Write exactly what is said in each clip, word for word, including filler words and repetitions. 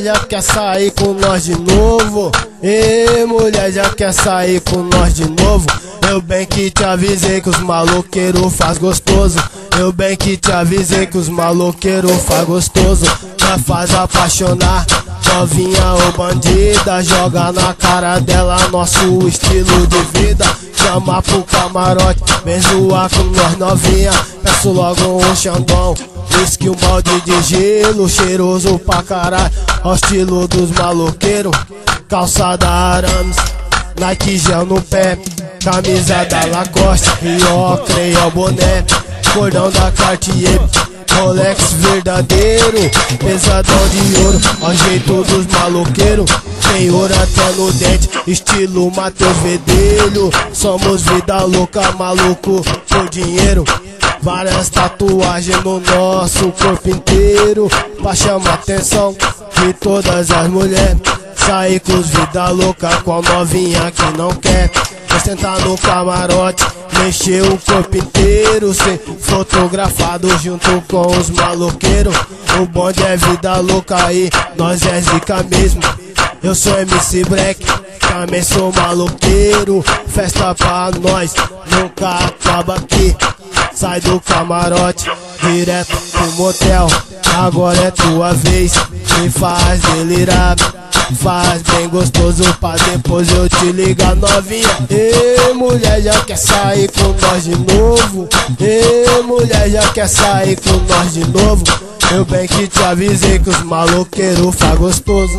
já quer sair com nós de novo. E mulher já quer sair com nós de novo. Eu bem que te avisei que os maloqueiros faz gostoso. Eu bem que te avisei que os maloqueiros faz gostoso. Já faz apaixonar, novinha ou bandida. Joga na cara dela nosso estilo de vida. Chama pro camarote, vem zoar com nós novinha. Peço logo um xandão, whisky, um balde de gelo. Cheiroso pra caralho, ao estilo dos maloqueiros. Calçada Arames, Nike gel no pé, camisa da Lacoste, Rio, creio, boné, cordão da Cartier, Rolex verdadeiro, pesadão de ouro, ao jeito dos maloqueiros. Tem ouro até no dente, estilo Matheus Vedelho. Somos vida louca, maluco por dinheiro. Várias tatuagens no nosso corpo inteiro, pra chamar atenção de todas as mulheres. Sair com os vida louca, com a novinha que não quer. Vou sentar no camarote, mexer o corpo inteiro, ser fotografado junto com os maloqueiros. O bonde é vida louca e nós é zica mesmo. Eu sou M C Black, também sou maloqueiro. Festa pra nós, nunca acaba aqui. Sai do camarote, direto pro motel. Agora é tua vez, me faz delirar. Faz bem gostoso pra depois eu te ligar novinha. E mulher já quer sair com nós de novo. E mulher já quer sair com nós de novo. Eu bem que te avisei que os maloqueiros faz gostoso.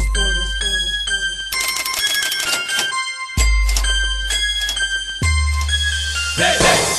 Vem, vem.